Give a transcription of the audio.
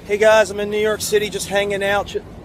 Hey guys, I'm in New York City just hanging out,